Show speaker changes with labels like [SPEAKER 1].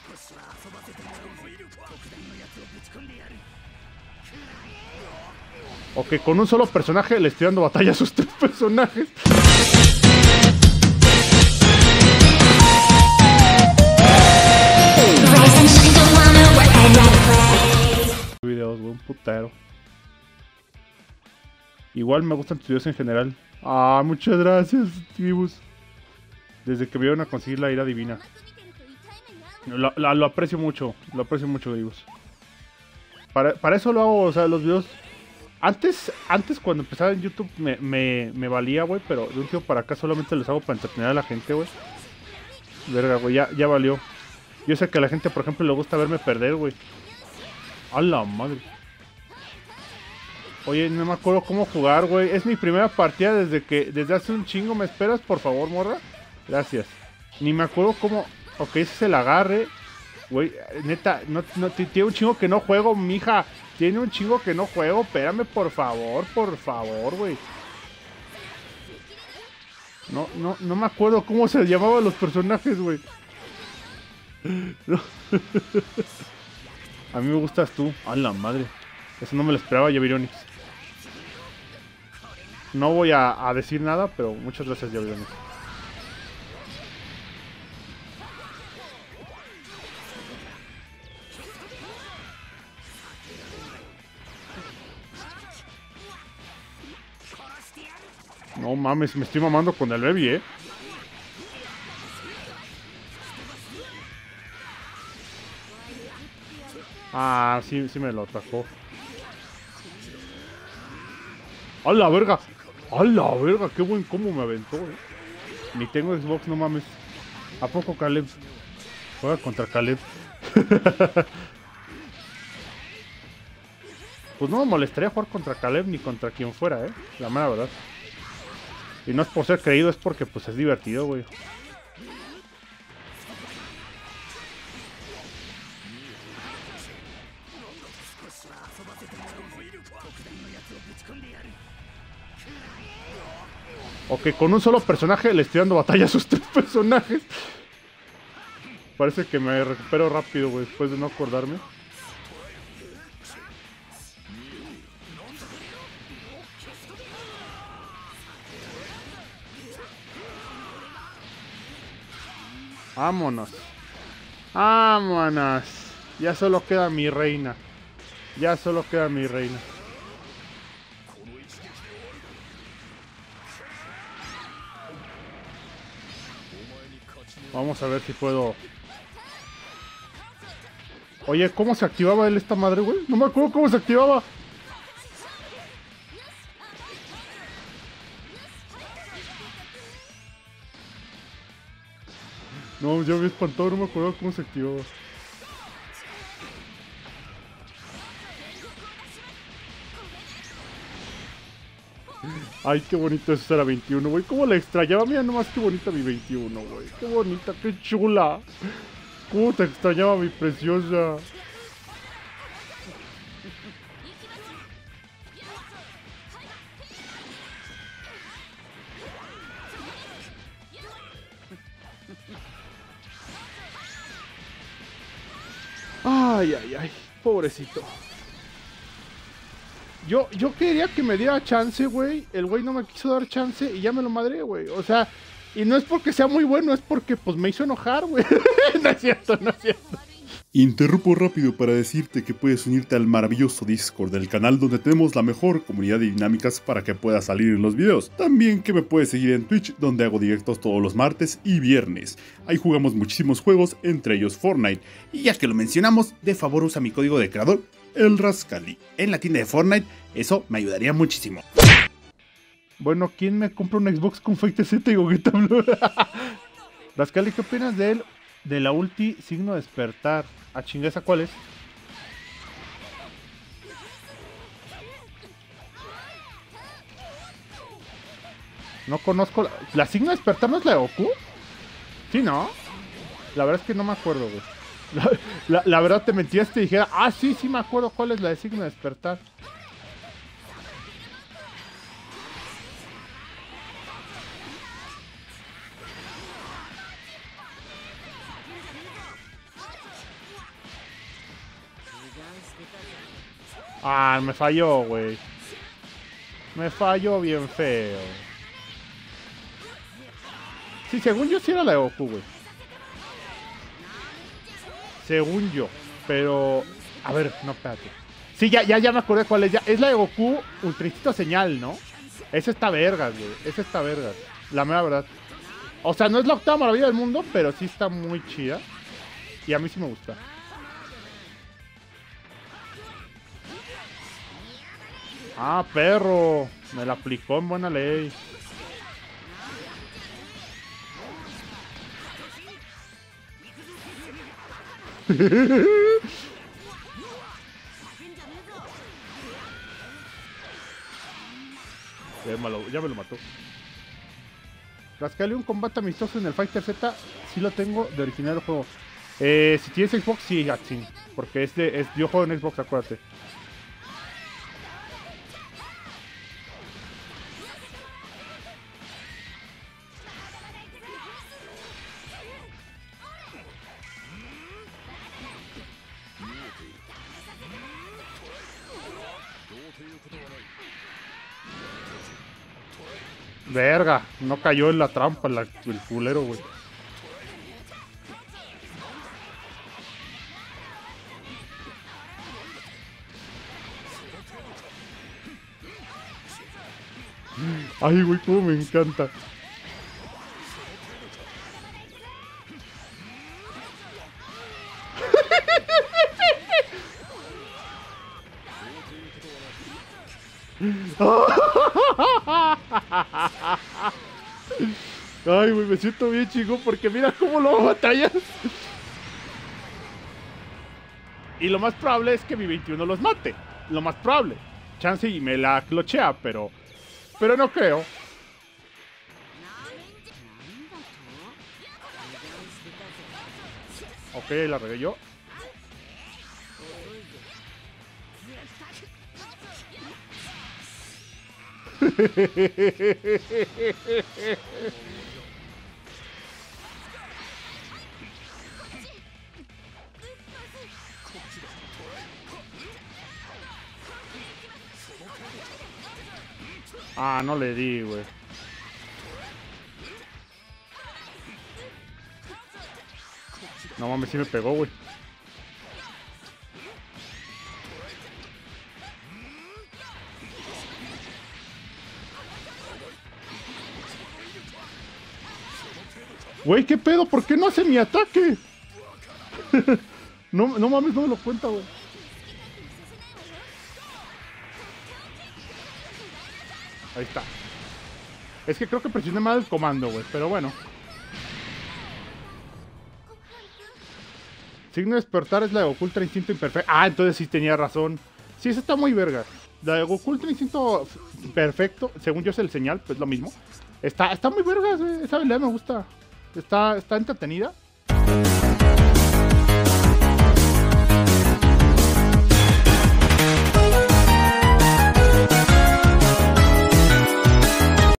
[SPEAKER 1] Ok, con un solo personaje le estoy dando batalla a sus 3 personajes. Videos, güey, un putero. Igual me gustan tus videos en general. Ah, muchas gracias, Gibus. Desde que me vieron a conseguir la ira divina. Lo aprecio mucho, Gibus. Para eso lo hago, o sea, los videos. Antes cuando empezaba en YouTube me valía, güey, pero de un tiempo para acá solamente los hago para entretener a la gente, güey. Verga, güey, ya valió. Yo sé que a la gente, por ejemplo, le gusta verme perder, güey. A la madre. Oye, no me acuerdo cómo jugar, güey. Es mi primera partida desde hace un chingo. ¿Me esperas, por favor, morra? Gracias. Ni me acuerdo cómo... Ok, ese es el agarre. Güey, neta, no, tiene un chingo que no juego, mija. Tiene un chingo que no juego. Espérame, por favor, güey. No me acuerdo cómo se llamaban los personajes, güey. No. A mí me gustas tú. A la madre. Eso no me lo esperaba, Javironix. No voy a decir nada, pero muchas gracias, Javironix. No mames, me estoy mamando con el baby, ¿eh? Ah, sí me lo atacó. ¡A la verga! ¡A la verga! ¡Qué buen combo me aventó, eh! Ni tengo Xbox, no mames. ¿A poco Caleb? Juega contra Caleb. Pues no me molestaría jugar contra Caleb ni contra quien fuera, la mera verdad. Y no es por ser creído, es porque pues es divertido, güey. Ok, con un solo personaje le estoy dando batalla a sus 3 personajes. Parece que me recupero rápido, güey, después de no acordarme. Vámonos. Vámonos. Ya solo queda mi reina. Vamos a ver si puedo. Oye, ¿cómo se activaba él esta madre, güey? No me acuerdo cómo se activaba. No, ya me espantó, no me acuerdo cómo se activaba. Ay, qué bonito eso era 21, güey. ¿Cómo la extrañaba? Mira nomás qué bonita mi 21, güey. Qué bonita, qué chula. ¿Cómo te extrañaba mi preciosa? Ay, pobrecito. Yo quería que me diera chance, güey. El güey no me quiso dar chance y ya me lo madré, güey. O sea, y no es porque sea muy bueno, es porque pues me hizo enojar, güey. No es cierto.
[SPEAKER 2] Interrumpo rápido para decirte que puedes unirte al maravilloso Discord del canal donde tenemos la mejor comunidad de dinámicas para que puedas salir en los videos. También que me puedes seguir en Twitch donde hago directos todos los martes y viernes. Ahí jugamos muchísimos juegos, entre ellos Fortnite. Y ya que lo mencionamos, de favor usa mi código de creador, el Rascali, en la tienda de Fortnite. Eso me ayudaría muchísimo.
[SPEAKER 1] Bueno, ¿quién me compra un Xbox con Fate Z y Gogeta Blue? Rascali, ¿qué opinas de él? De la ulti signo despertar. ¿A chingada cuál es? No conozco. ¿La signo despertar no es la de Goku? Sí, ¿no? La verdad es que no me acuerdo, güey. La verdad te mentías, te dijera, ah, sí me acuerdo cuál es la de signo despertar. Ah, me falló, güey. Me falló bien feo. Sí, según yo sí era la de Goku, güey. Según yo. Pero... A ver, no, espérate. Sí, ya me acordé cuál es. Ya. Es la de Goku Ultra Instinto Señal, ¿no? Esa está vergas, güey. Esa está vergas. La mera verdad. O sea, no es la octava maravilla del mundo, pero sí está muy chida. Y a mí sí me gusta. Ah, perro. Me la aplicó en buena ley. Ya me lo mató. Rascale un combate amistoso en el Fighter Z. Sí lo tengo de original el juego. Si tienes Xbox, sí, Axin. Porque yo juego en Xbox, acuérdate. Verga, no cayó en la trampa el culero, güey. Ay, güey, cómo me encanta. Ay, güey, me siento bien chico porque mira cómo lo batallas. Y lo más probable es que mi 21 los mate. Lo más probable. Chance y me la clochea, pero no creo. Ok, la regué yo. Ah, no le di, güey. No mames, sí me pegó, güey. Güey, ¿qué pedo? ¿Por qué no hace mi ataque? No mames, no me lo cuenta, güey. Ahí está. Es que creo que presioné mal el comando, güey. Pero bueno. Signo de despertar es la de Goku Ultra Instinto Imperfecto. Ah, entonces sí tenía razón. Sí, esa está muy verga. La de Goku Ultra Instinto Perfecto, según yo es el señal, pues lo mismo. Está muy verga, esa habilidad me gusta. Está entretenida.